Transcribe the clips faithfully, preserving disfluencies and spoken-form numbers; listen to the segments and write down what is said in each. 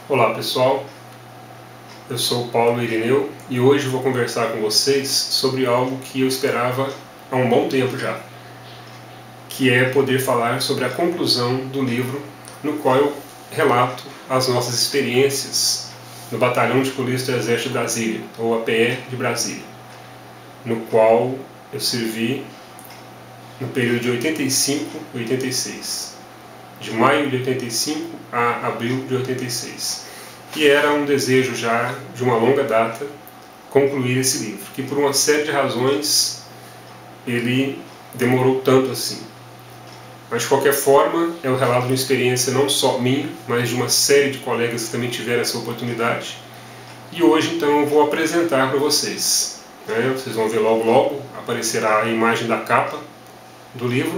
Olá pessoal, eu sou o Paulo Irineu e hoje vou conversar com vocês sobre algo que eu esperava há um bom tempo já, que é poder falar sobre a conclusão do livro no qual eu relato as nossas experiências no Batalhão de Polícia do Exército de Brasília, ou A P E de Brasília, no qual eu servi no período de oitenta e cinco a oitenta e seis. De maio de oitenta e cinco a abril de oitenta e seis. E era um desejo já de uma longa data concluir esse livro, que por uma série de razões ele demorou tanto assim. Mas de qualquer forma é um relato de uma experiência não só minha, mas de uma série de colegas que também tiveram essa oportunidade. E hoje então eu vou apresentar para vocês. Né? Vocês vão ver logo logo, aparecerá a imagem da capa do livro.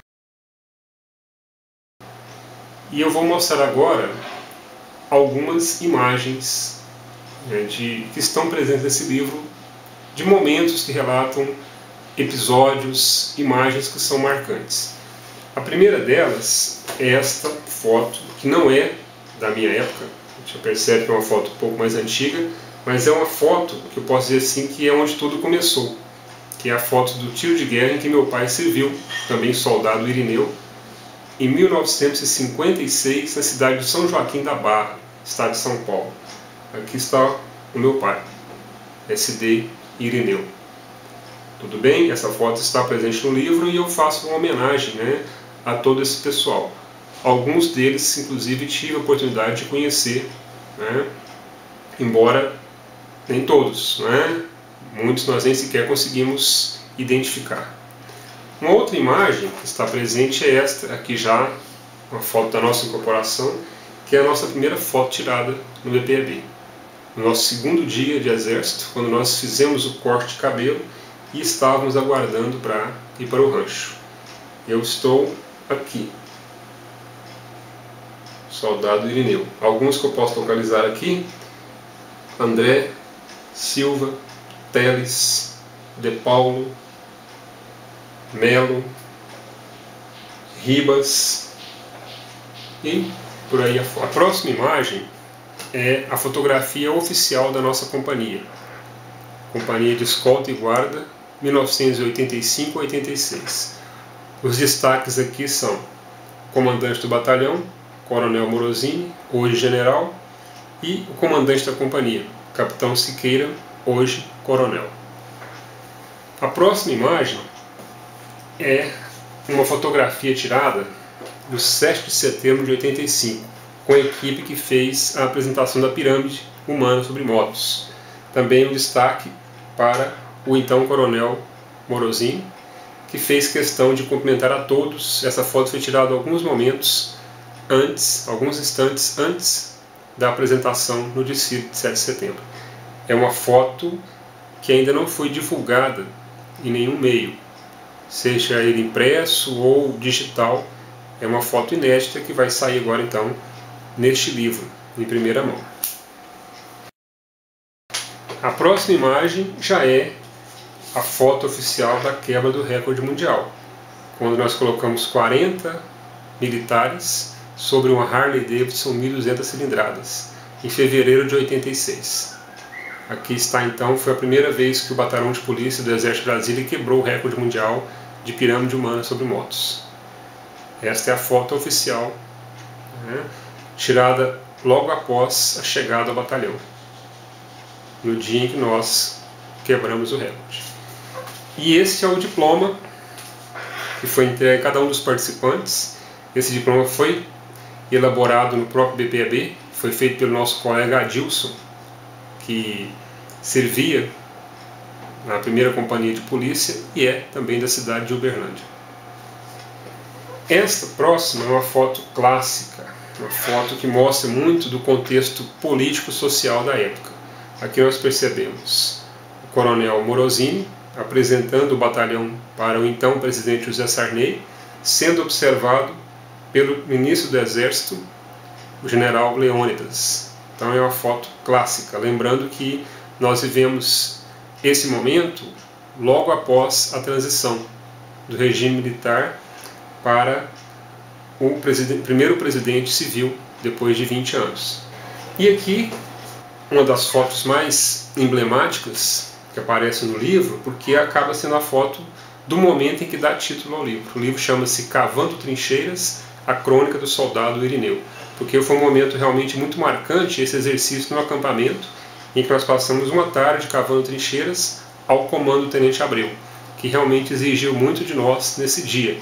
E eu vou mostrar agora algumas imagens né, de, que estão presentes nesse livro, de momentos que relatam episódios, imagens que são marcantes. A primeira delas é esta foto, que não é da minha época, a gente já percebe que é uma foto um pouco mais antiga, mas é uma foto que eu posso dizer assim que é onde tudo começou, que é a foto do tiro de guerra em que meu pai serviu, também soldado Irineu, em mil novecentos e cinquenta e seis, na cidade de São Joaquim da Barra, estado de São Paulo. Aqui está o meu pai, S D Irineu. Tudo bem? Essa foto está presente no livro e eu faço uma homenagem né, a todo esse pessoal. Alguns deles, inclusive, tive a oportunidade de conhecer, né, embora nem todos. Né? Muitos nós nem sequer conseguimos identificar. Uma outra imagem que está presente é esta, aqui já, uma foto da nossa incorporação, que é a nossa primeira foto tirada no B P A B. No nosso segundo dia de exército, quando nós fizemos o corte de cabelo e estávamos aguardando para ir para o rancho. Eu estou aqui, soldado Irineu. Alguns que eu posso localizar aqui: André, Silva, Teles, De Paulo, Melo, Ribas e por aí afora. A próxima imagem é a fotografia oficial da nossa companhia. Companhia de Escolta e Guarda, mil novecentos e oitenta e cinco a oitenta e seis. Os destaques aqui são o comandante do batalhão, Coronel Morosini, hoje general, e o comandante da companhia, Capitão Siqueira, hoje coronel. A próxima imagem é uma fotografia tirada do sete de setembro de oitenta e cinco, com a equipe que fez a apresentação da pirâmide humana sobre motos. Também um destaque para o então coronel Morosini, que fez questão de cumprimentar a todos. Essa foto foi tirada alguns momentos antes, alguns instantes antes da apresentação no desfile de sete de setembro. É uma foto que ainda não foi divulgada em nenhum meio, seja ele impresso ou digital. É uma foto inédita que vai sair agora então neste livro, em primeira mão. A próxima imagem já é a foto oficial da quebra do recorde mundial, quando nós colocamos quarenta militares sobre uma Harley Davidson mil e duzentas cilindradas, em fevereiro de oitenta e seis. Aqui está então, foi a primeira vez que o Batalhão de Polícia do Exército de Brasília quebrou o recorde mundial de pirâmide humana sobre motos. Esta é a foto oficial, né, tirada logo após a chegada ao batalhão, no dia em que nós quebramos o recorde. E esse é o diploma que foi entregue a cada um dos participantes. Esse diploma foi elaborado no próprio B P A B, foi feito pelo nosso colega Adilson, que servia na primeira companhia de polícia e é também da cidade de Uberlândia. Esta próxima é uma foto clássica, uma foto que mostra muito do contexto político-social da época. Aqui nós percebemos o coronel Morosini apresentando o batalhão para o então presidente José Sarney, sendo observado pelo ministro do Exército, o general Leônidas. Então é uma foto clássica, lembrando que nós vivemos esse momento logo após a transição do regime militar para o presidente, primeiro presidente civil, depois de vinte anos. E aqui, uma das fotos mais emblemáticas que aparece no livro, porque acaba sendo a foto do momento em que dá título ao livro. O livro chama-se Cavando Trincheiras, a crônica do soldado Irineu, porque foi um momento realmente muito marcante, esse exercício no acampamento, em que nós passamos uma tarde cavando trincheiras ao comando do Tenente Abreu, que realmente exigiu muito de nós nesse dia.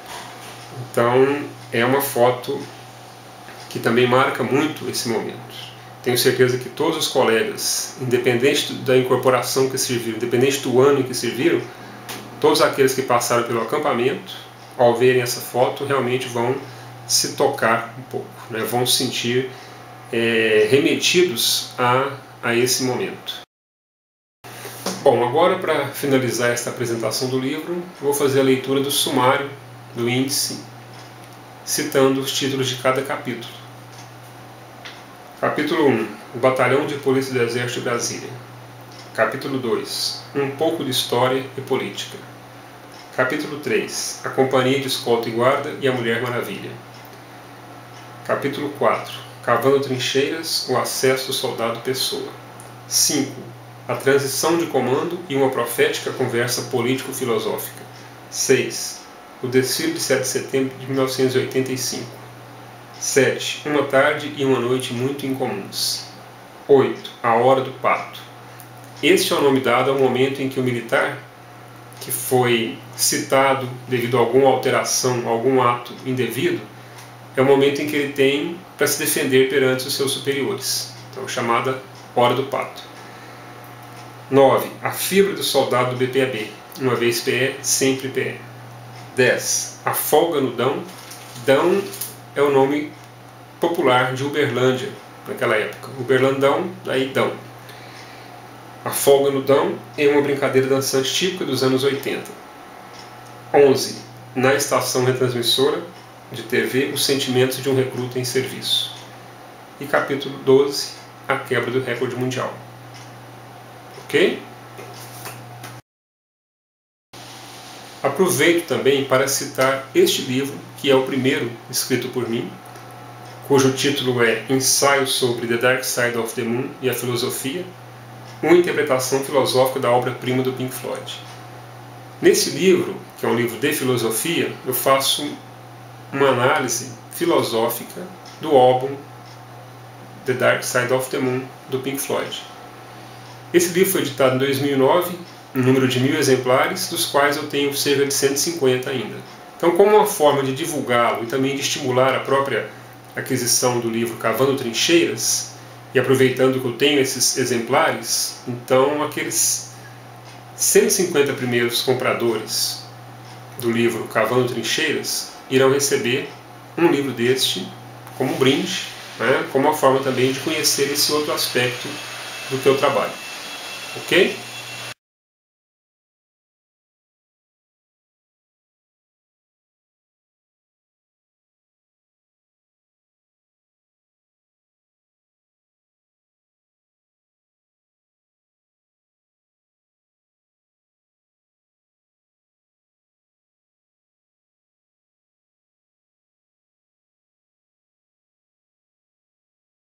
Então é uma foto que também marca muito esse momento. Tenho certeza que todos os colegas, independente da incorporação que serviram, independente do ano em que serviram, todos aqueles que passaram pelo acampamento, ao verem essa foto, realmente vão se tocar um pouco, né? Vão se sentir é, remetidos a, a esse momento. Bom, agora para finalizar esta apresentação do livro, vou fazer a leitura do sumário, do índice, citando os títulos de cada capítulo. Capítulo um. O Batalhão de Polícia do Exército de Brasília. Capítulo dois. Um pouco de História e Política. Capítulo três. A Companhia de Escolta e Guarda e a Mulher Maravilha. Capítulo quatro. Cavando Trincheiras, o Acesso do Soldado Pessoa. cinco. A Transição de Comando e uma Profética Conversa Político-Filosófica. seis. O Desfile de sete de setembro de mil novecentos e oitenta e cinco. sete. Uma tarde e uma noite muito incomuns. oito. A Hora do Pato. Este é o nome dado ao momento em que o militar, que foi citado devido a alguma alteração, algum ato indevido, é o momento em que ele tem para se defender perante os seus superiores. Então, chamada Hora do Pato. nove. A fibra do soldado do B P A B. Uma vez P E, sempre P E. dez. A folga no Dão. Dão é o nome popular de Uberlândia naquela época. Uberlandão, daí Dão. A folga no Dão é uma brincadeira dançante típica dos anos oitenta. onze. Na estação retransmissora de T V, os sentimentos de um recruta em serviço. E capítulo doze, a quebra do recorde mundial. Ok? Aproveito também para citar este livro, que é o primeiro escrito por mim, cujo título é Ensaio sobre The Dark Side of the Moon e a Filosofia, uma interpretação filosófica da obra-prima do Pink Floyd. Nesse livro, que é um livro de filosofia, eu faço uma análise filosófica do álbum The Dark Side of the Moon, do Pink Floyd. Esse livro foi editado em dois mil e nove, um número de mil exemplares, dos quais eu tenho cerca de cento e cinquenta ainda. Então, como uma forma de divulgá-lo e também de estimular a própria aquisição do livro Cavando Trincheiras, e aproveitando que eu tenho esses exemplares, então aqueles cento e cinquenta primeiros compradores do livro Cavando Trincheiras irão receber um livro deste como um brinde, né, como uma forma também de conhecer esse outro aspecto do teu trabalho. Ok?